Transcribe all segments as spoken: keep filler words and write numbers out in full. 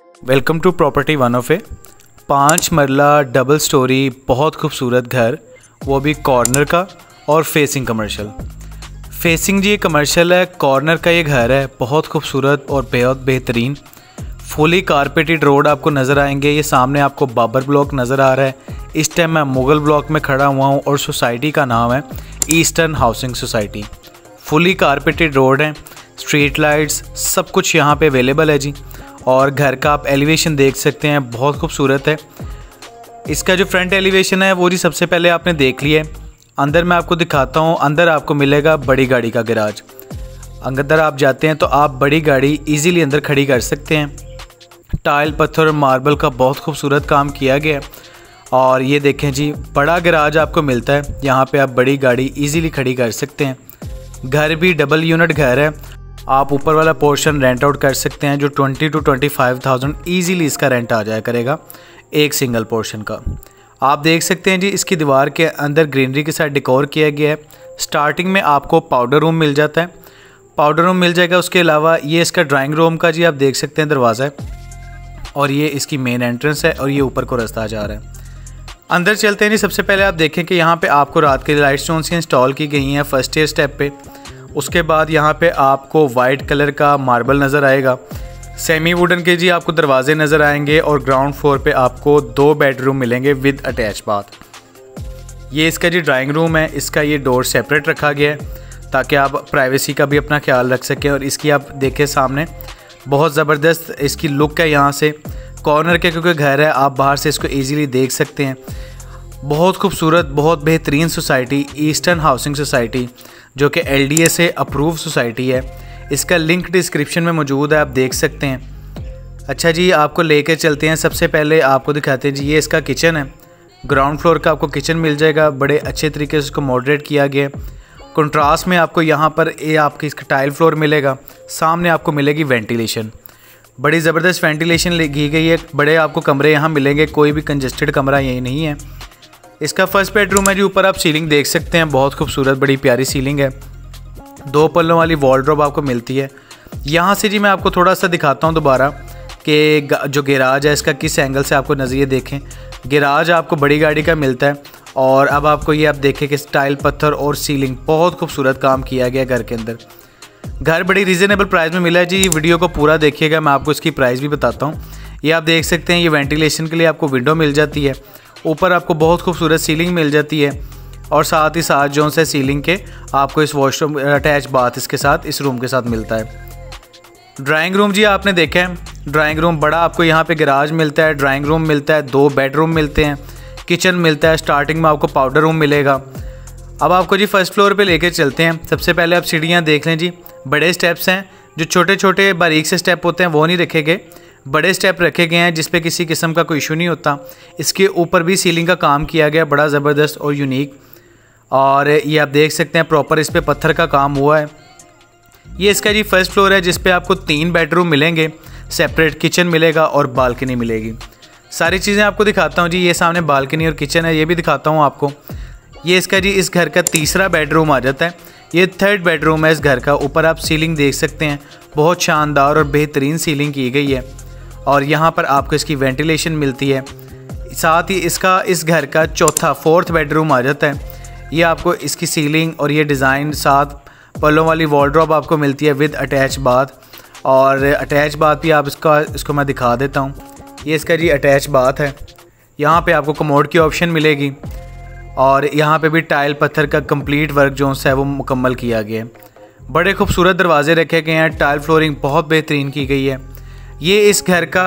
Welcome to property one of A. पाँच मरला double storey बहुत खूबसूरत घर, वो भी कॉर्नर का और फेसिंग कमर्शियल। फेसिंग जी ये कमर्शियल है, कॉर्नर का ये घर है, बहुत खूबसूरत और बहुत बेहतरीन। फुली कारपेटेड रोड आपको नज़र आएंगे। ये सामने आपको बाबर ब्लॉक नज़र आ रहा है। इस टाइम मैं मुगल ब्लॉक में खड़ा हुआ हूँ और सोसाइटी का नाम है eastern housing society. Fully carpeted road है, स्ट्रीट लाइट्स सब कुछ यहाँ पे अवेलेबल है जी। और घर का आप एलिवेशन देख सकते हैं, बहुत खूबसूरत है। इसका जो फ्रंट एलिवेशन है वो जी सबसे पहले आपने देख लिया है। अंदर मैं आपको दिखाता हूँ। अंदर आपको मिलेगा बड़ी गाड़ी का गैराज। अंदर आप जाते हैं तो आप बड़ी गाड़ी इजीली अंदर खड़ी कर सकते हैं। टाइल पत्थर और मार्बल का बहुत खूबसूरत काम किया गया है। और ये देखें जी, बड़ा गैराज आपको मिलता है। यहाँ पे आप बड़ी गाड़ी इजीली खड़ी कर सकते हैं। घर भी डबल यूनिट घर है। आप ऊपर वाला पोर्शन रेंट आउट कर सकते हैं जो twenty two twenty five thousand easily इसका रेंट आ जाया करेगा एक सिंगल पोर्शन का। आप देख सकते हैं जी, इसकी दीवार के अंदर ग्रीनरी के साथ डेकोर किया गया है। स्टार्टिंग में आपको पाउडर रूम मिल जाता है, पाउडर रूम मिल जाएगा। उसके अलावा ये इसका ड्राइंग रूम का जी आप देख सकते हैं दरवाज़ा है, और ये इसकी मेन एंट्रेंस है, और ये ऊपर को रास्ता जा रहा है। अंदर चलते हैं जी। सबसे पहले आप देखें कि यहाँ पे आपको रात के लाइट्स जो सी इंस्टॉल की गई हैं फर्स्ट ईयर स्टेप पे। उसके बाद यहाँ पे आपको वाइट कलर का मार्बल नज़र आएगा। सेमी वुडन के जी आपको दरवाजे नज़र आएंगे, और ग्राउंड फ्लोर पे आपको दो बेडरूम मिलेंगे विद अटैच बाथ। ये इसका जी ड्राइंग रूम है। इसका ये डोर सेपरेट रखा गया है ताकि आप प्राइवेसी का भी अपना ख्याल रख सकें। और इसकी आप देखें सामने बहुत ज़बरदस्त इसकी लुक है। यहाँ से कॉर्नर के क्योंकि घर है, आप बाहर से इसको ईजीली देख सकते हैं। बहुत खूबसूरत, बहुत बेहतरीन सोसाइटी ईस्टर्न हाउसिंग सोसाइटी, जो कि एल डी ए से अप्रूव सोसाइटी है। इसका लिंक डिस्क्रिप्शन में मौजूद है, आप देख सकते हैं। अच्छा जी, आपको लेकर चलते हैं। सबसे पहले आपको दिखाते हैं जी, ये इसका किचन है। ग्राउंड फ्लोर का आपको किचन मिल जाएगा। बड़े अच्छे तरीके से इसको मॉडरेट किया गया है। कंट्रास्ट में आपको यहाँ पर ये आपकी इसका टाइल फ्लोर मिलेगा। सामने आपको मिलेगी वेंटिलेशन, बड़ी ज़बरदस्त वेंटिलेशन की गई है। बड़े आपको कमरे यहाँ मिलेंगे, कोई भी कंजस्टेड कमरा यही नहीं है। इसका फर्स्ट बेडरूम है जी। ऊपर आप सीलिंग देख सकते हैं, बहुत खूबसूरत बड़ी प्यारी सीलिंग है। दो पल्लों वाली वॉलड्रॉप आपको मिलती है। यहाँ से जी मैं आपको थोड़ा सा दिखाता हूँ दोबारा कि जो गैराज है इसका किस एंगल से आपको नज़रिए देखें। गैराज आपको बड़ी गाड़ी का मिलता है। और अब आपको ये आप देखें कि टाइल पत्थर और सीलिंग बहुत खूबसूरत काम किया गया घर के अंदर। घर बड़ी रीज़नेबल प्राइस में मिला है जी। वीडियो को पूरा देखिएगा, मैं आपको इसकी प्राइस भी बताता हूँ। ये आप देख सकते हैं, ये वेंटिलेशन के लिए आपको विंडो मिल जाती है। ऊपर आपको बहुत खूबसूरत सीलिंग मिल जाती है, और साथ ही साथ जो से सीलिंग के आपको इस वॉशरूम अटैच बाथ इसके साथ इस रूम के साथ मिलता है। ड्राइंग रूम जी आपने देखा है, ड्राइंग रूम बड़ा आपको यहाँ पे गैराज मिलता है, ड्राइंग रूम मिलता है, दो बेडरूम मिलते हैं, किचन मिलता है। स्टार्टिंग में आपको पाउडर रूम मिलेगा। अब आपको जी फर्स्ट फ्लोर पे लेकर चलते हैं। सबसे पहले आप सीढ़ियाँ देख लें जी, बड़े स्टेप्स हैं। जो छोटे छोटे बारीक से स्टेप होते हैं वो नहीं रखे गए, बड़े स्टेप रखे गए हैं जिस पे किसी किस्म का कोई इशू नहीं होता। इसके ऊपर भी सीलिंग का काम किया गया, बड़ा ज़बरदस्त और यूनिक। और ये आप देख सकते हैं प्रॉपर इस पे पत्थर का काम हुआ है। ये इसका जी फर्स्ट फ्लोर है जिस पे आपको तीन बेडरूम मिलेंगे, सेपरेट किचन मिलेगा और बालकनी मिलेगी। सारी चीज़ें आपको दिखाता हूँ जी। ये सामने बालकनी और किचन है, ये भी दिखाता हूँ आपको। ये इसका जी इस घर का तीसरा बेडरूम आ जाता है। ये थर्ड बेडरूम है इस घर का। ऊपर आप सीलिंग देख सकते हैं, बहुत शानदार और बेहतरीन सीलिंग की गई है। और यहाँ पर आपको इसकी वेंटिलेशन मिलती है। साथ ही इसका इस घर का चौथा फोर्थ बेडरूम आ जाता है। ये आपको इसकी सीलिंग और ये डिज़ाइन, साथ पल्लों वाली वॉलड्रॉप आपको मिलती है विद अटैच बाथ। और अटैच बाथ भी आप इसका इसको मैं दिखा देता हूँ। ये इसका जी अटैच बाथ है। यहाँ पे आपको कमोड की ऑप्शन मिलेगी, और यहाँ पे भी टाइल पत्थर का कंप्लीट वर्क जो है वो मुकम्मल किया गया है। बड़े खूबसूरत दरवाजे रखे गए हैं। टाइल फ्लोरिंग बहुत बेहतरीन की गई है। ये इस घर का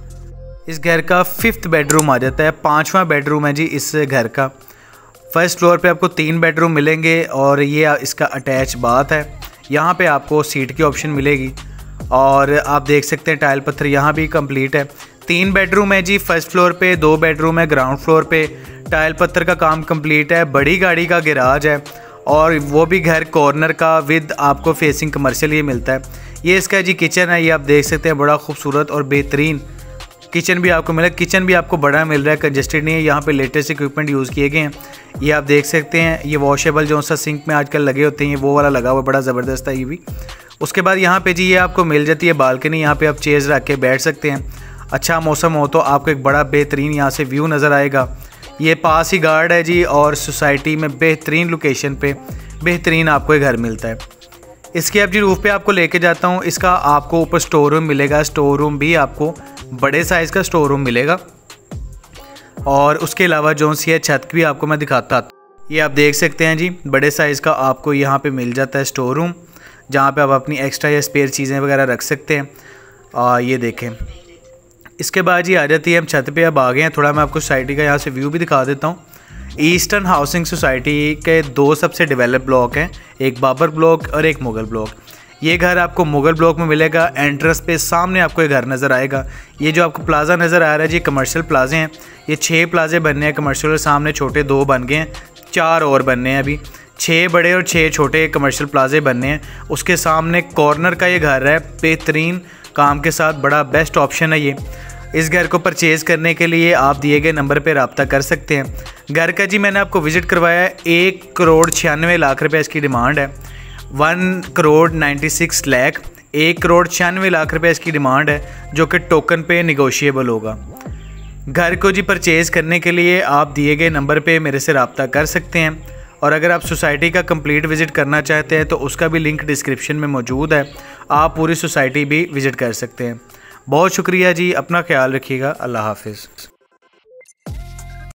इस घर का फिफ्थ बेडरूम आ जाता है। पांचवा बेडरूम है जी इस घर का। फर्स्ट फ्लोर पे आपको तीन बेडरूम मिलेंगे, और ये इसका अटैच बाथ है। यहाँ पे आपको सीट की ऑप्शन मिलेगी, और आप देख सकते हैं टाइल पत्थर यहाँ भी कंप्लीट है। तीन बेडरूम है जी फर्स्ट फ्लोर पे, दो बेडरूम है ग्राउंड फ्लोर पे। टाइल पत्थर का काम कंप्लीट है। बड़ी गाड़ी का गैराज है, और वो भी घर कॉर्नर का विद आपको फेसिंग कमर्शियल ये मिलता है। ये इसका जी किचन है। ये आप देख सकते हैं, बड़ा खूबसूरत और बेहतरीन किचन भी आपको मिला। किचन भी आपको बड़ा मिल रहा है, कंजस्टेड नहीं है। यहाँ पे लेटेस्ट इक्विपमेंट यूज़ किए गए हैं। ये आप देख सकते हैं, ये वॉशेबल जो सा सिंक में आजकल लगे होते हैं, वो वाला लगा हुआ, बड़ा ज़बरदस्त है ये भी। उसके बाद यहाँ पे जी ये आपको मिल जाती है बालकनी। यहाँ पे आप चेयर्स रख के बैठ सकते हैं। अच्छा मौसम हो तो आपको एक बड़ा बेहतरीन यहाँ से व्यू नज़र आएगा। ये पास ही गार्ड है जी और सोसाइटी में बेहतरीन लोकेशन पे बेहतरीन आपको एक घर मिलता है। इसके अब जी रूफ़ पे आपको लेके जाता हूँ। इसका आपको ऊपर स्टोर रूम मिलेगा, स्टोर रूम भी आपको बड़े साइज़ का स्टोर रूम मिलेगा। और उसके अलावा जो सी है छत भी आपको मैं दिखाता। ये आप देख सकते हैं जी, बड़े साइज़ का आपको यहाँ पे मिल जाता है स्टोर रूम, जहाँ पे आप अपनी एक्स्ट्रा या स्पेयर चीज़ें वगैरह रख सकते हैं। आ, ये देखें। इसके बाद जी आ जाती है, हम छत पे अब आ गए हैं। थोड़ा मैं आपको सोसाइटी का यहाँ से व्यू भी दिखा देता हूँ। ईस्टर्न हाउसिंग सोसाइटी के दो सबसे डेवलप ब्लॉक हैं, एक बाबर ब्लॉक और एक मुग़ल ब्लॉक। ये घर आपको मुग़ल ब्लॉक में मिलेगा। एंट्रेंस पे सामने आपको ये घर नज़र आएगा। ये जो आपको प्लाज़ा नज़र आ रहा है जी, कमर्शियल प्लाजे हैं। ये छः प्लाजे बनने हैं कमर्शियल, और सामने छोटे दो बन गए हैं, चार और बनने हैं अभी। छः बड़े और छः छोटे कमर्शियल प्लाजे बनने हैं। उसके सामने कॉर्नर का ये घर है, बेहतरीन काम के साथ, बड़ा बेस्ट ऑप्शन है ये। इस घर को परचेज़ करने के लिए आप दिए गए नंबर पर रब्ता कर सकते हैं। घर का जी मैंने आपको विज़िट करवाया है। एक करोड़ छियानवे लाख रुपये इसकी डिमांड है। One crore ninety six lakh एक करोड़ छियानवे लाख रुपये इसकी डिमांड है, जो कि टोकन पे निगोशिएबल होगा। घर को जी परचेज़ करने के लिए आप दिए गए नंबर पे मेरे से रब्ता कर सकते हैं। और अगर आप सोसाइटी का कंप्लीट विज़िट करना चाहते हैं तो उसका भी लिंक डिस्क्रिप्शन में मौजूद है। आप पूरी सोसाइटी भी विज़िट कर सकते हैं। बहुत शुक्रिया जी, अपना ख्याल रखिएगा। अल्लाह हाफिज़।